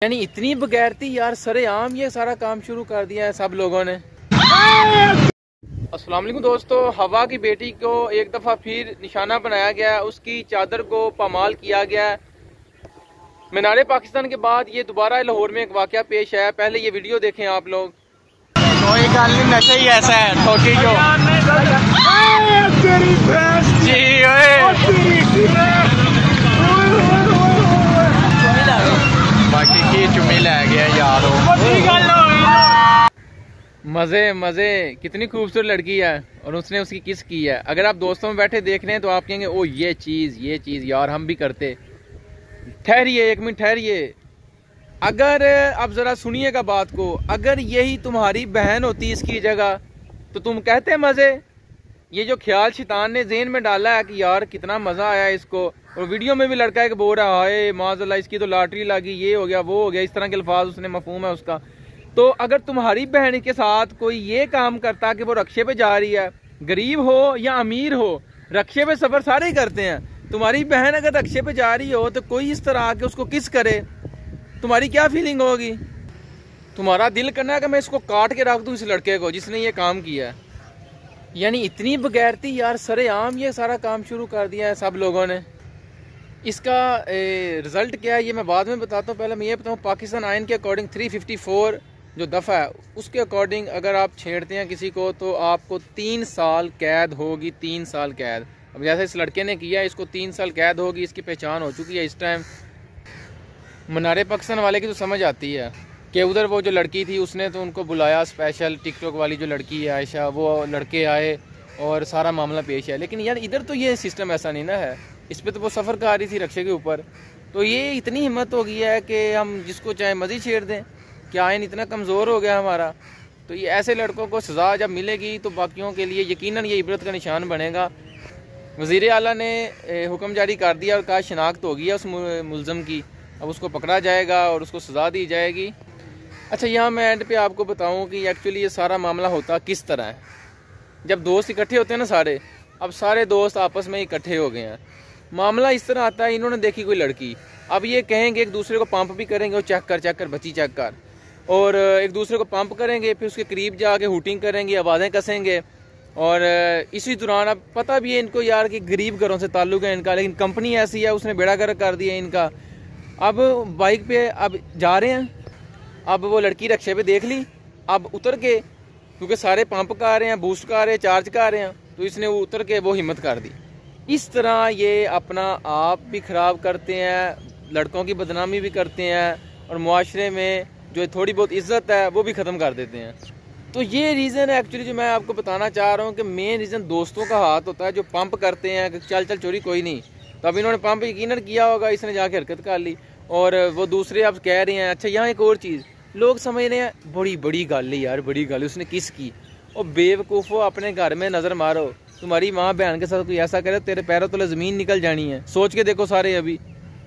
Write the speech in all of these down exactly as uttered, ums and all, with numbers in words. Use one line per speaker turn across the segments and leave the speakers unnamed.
यानी इतनी बगैरती यार, सरेआम ये सारा काम शुरू कर दिया है सब लोगों ने। अस्सलाम वालेकुम दोस्तों, हवा की बेटी को एक दफ़ा फिर निशाना बनाया गया है, उसकी चादर को पामाल किया गया है। मीनारे पाकिस्तान के बाद ये दोबारा लाहौर में एक वाक़या पेश आया। पहले ये वीडियो देखें आप लोग।
कोई गल नहीं, नशा ही ऐसा है ठोकी जो जी बाकी की चुमी लै गया यार।
मजे मजे, कितनी खूबसूरत लड़की है और उसने उसकी किस की है। अगर आप दोस्तों में बैठे देख रहे हैं तो आप कहेंगे ओ ये चीज़ ये चीज़ यार हम भी करते। ठहरिए एक मिनट ठहरिए, अगर आप ज़रा सुनिएगा बात को, अगर यही तुम्हारी बहन होती इसकी जगह तो तुम कहते मज़े। ये जो ख्याल शैतान ने जेहन में डाला है कि यार कितना मज़ा आया इसको, और वीडियो में भी लड़का है कि बोल रहा है माज़अल्लाह इसकी तो लॉटरी लगी, ये हो गया वो हो गया, इस तरह के अल्फाज उसने मफहूम है उसका। तो अगर तुम्हारी बहन के साथ कोई ये काम करता कि वो रक्शे पे जा रही है, गरीब हो या अमीर हो, रक्शे पे सफ़र सारे ही करते हैं, तुम्हारी बहन अगर रक्शे पे जा रही हो तो कोई इस तरह आके उसको किस करे, तुम्हारी क्या फीलिंग होगी? तुम्हारा दिल करना है कि मैं इसको काट के रख दूं इस लड़के को जिसने ये काम किया है। यानी इतनी बगैरती यार, सरेआम ये सारा काम शुरू कर दिया है सब लोगों ने। इसका रिज़ल्ट क्या है ये मैं बाद में बताता हूँ। पहले मैं ये बताऊँ, पाकिस्तान आइन के अकॉर्डिंग तीन सौ चौवन जो दफ़ा है उसके अकॉर्डिंग अगर आप छेड़ते हैं किसी को तो आपको तीन साल कैद होगी। तीन साल कैद। अब जैसे इस लड़के ने किया, इसको तीन साल कैद होगी। इसकी पहचान हो चुकी है इस टाइम। मीनारे पाकिस्तान वाले की तो समझ आती है कि उधर वो जो लड़की थी उसने तो उनको बुलाया स्पेशल, टिकटॉक वाली जो लड़की है आयशा, वो लड़के आए और सारा मामला पेश है। लेकिन यार इधर तो ये सिस्टम ऐसा नहीं ना है। इस पर तो वो सफ़र कर रही थी रक्शे के ऊपर, तो ये इतनी हिम्मत हो गई है कि हम जिसको चाहे मज़ी छेड़ दें। क्या आइन इतना कमज़ोर हो गया हमारा? तो ये ऐसे लड़कों को सज़ा जब मिलेगी तो बाकियों के लिए यकीनन ये इबरत का निशान बनेगा। वज़ीर आला ने हुक्म जारी कर दिया और कहा शनाख्त हो गई है उस मुल्ज़म की, अब उसको पकड़ा जाएगा और उसको सज़ा दी जाएगी। अच्छा, यहाँ मैं एंड पे आपको बताऊँ कि एक्चुअली ये सारा मामला होता किस तरह है। जब दोस्त इकट्ठे होते हैं ना सारे, अब सारे दोस्त आपस में इकट्ठे हो गए हैं। मामला इस तरह आता है, इन्होंने देखी कोई लड़की, अब ये कहेंगे एक दूसरे को पंप भी करेंगे, और चेक कर चेक कर बच्ची चेक कर, और एक दूसरे को पंप करेंगे, फिर उसके करीब जाके हुटिंग करेंगे, आवाज़ें कसेंगे। और इसी दौरान अब पता भी है इनको यार कि गरीब घरों से ताल्लुक़ है इनका, लेकिन कंपनी ऐसी है उसने बेड़ा गर्क कर दिया इनका। अब बाइक पे अब जा रहे हैं, अब वो लड़की रक्शे पे देख ली, अब उतर के, क्योंकि सारे पंप कर रहे हैं, बूस्ट कर रहे हैं, चार्ज कर रहे हैं, तो इसने उतर के वो हिम्मत कर दी। इस तरह ये अपना आप भी ख़राब करते हैं, लड़कों की बदनामी भी करते हैं, और मुआशरे में जो थोड़ी बहुत इज्जत है वो भी ख़त्म कर देते हैं। तो ये रीज़न है एक्चुअली जो मैं आपको बताना चाह रहा हूँ कि मेन रीज़न दोस्तों का हाथ होता है जो पंप करते हैं कि चल चल चोरी कोई नहीं। तो अब इन्होंने पंप यकीनन किया होगा, इसने जाके हरकत कर ली, और वो दूसरे अब कह रहे हैं। अच्छा, यहाँ एक और चीज़ लोग समझ रहे हैं, बड़ी बड़ी गल है यार, बड़ी गल उसने किस की। और बेवकूफ़ो, अपने घर में नज़र मारो, तुम्हारी माँ बहन के साथ कोई ऐसा करे तेरे पैरों तले ज़मीन निकल जानी है। सोच के देखो सारे। अभी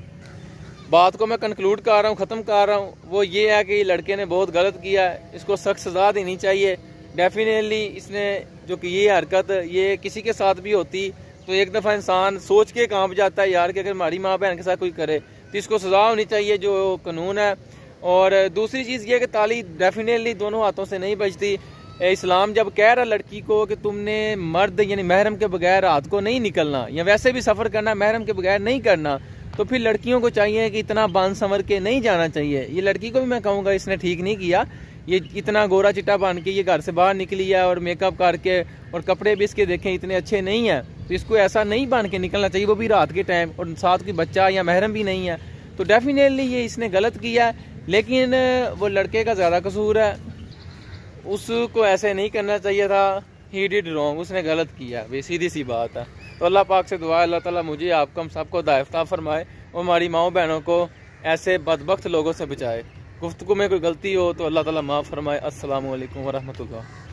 बात को मैं कंक्लूड कर रहा हूँ, ख़त्म कर रहा हूँ, वो ये है कि लड़के ने बहुत गलत किया है, इसको सख्त सज़ा देनी चाहिए। डेफिनेटली इसने जो कि ये हरकत ये किसी के साथ भी होती तो एक दफ़ा इंसान सोच के कांप जाता है यार कि अगर हमारी माँ बहन के साथ कोई करे तो इसको सज़ा होनी चाहिए जो कानून है। और दूसरी चीज़ ये कि ताली डेफिनेटली दोनों हाथों से नहीं बजती। इस्लाम जब कह रहा लड़की को कि तुमने मर्द यानी महरम के बगैर रात को नहीं निकलना, या वैसे भी सफ़र करना महरम के बगैर नहीं करना, तो फिर लड़कियों को चाहिए कि इतना बांध संवर के नहीं जाना चाहिए। ये लड़की को भी मैं कहूँगा इसने ठीक नहीं किया। ये इतना गोरा चिट्टा बन के ये घर से बाहर निकली है और मेकअप करके, और कपड़े भी इसके देखें इतने अच्छे नहीं हैं, तो इसको ऐसा नहीं बन के निकलना चाहिए, वो भी रात के टाइम, और साथ कोई बच्चा या महरम भी नहीं है। तो डेफिनेटली ये इसने गलत किया है, लेकिन वो लड़के का ज़्यादा कसूर है, उसको ऐसे नहीं करना चाहिए था। ही डिड रॉन्ग, उसने गलत किया, वे सीधी सी बात है। तो अल्लाह पाक से दुआ है अल्लाह ताला मुझे आपको हम सबको दायफ्ता फरमाए और हमारी माओ बहनों को ऐसे बदबख्त लोगों से बचाए। गुफ्तगू में कोई गलती हो तो अल्लाह ताला माफ़ फरमाए। अस्सलामु अलैकुम वरहमतुल्लाह।